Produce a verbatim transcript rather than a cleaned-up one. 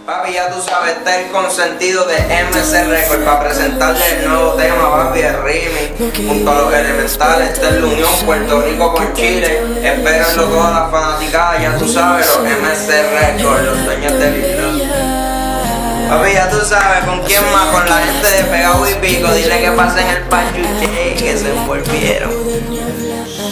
Papi, ya tú sabes, este es el consentido de M C Records para presentarle el nuevo tema, papi, el remix, junto a los elementales. Esta es la unión Puerto Rico con Chile. Espérenlo todas las fanaticadas, ya tú sabes, los M C Records, los dueños del hilo. Papi, ya tú sabes, ¿con quién más? Con la gente de Pegado y Pico. Dile que pasen el pachuche, que se envolvieron.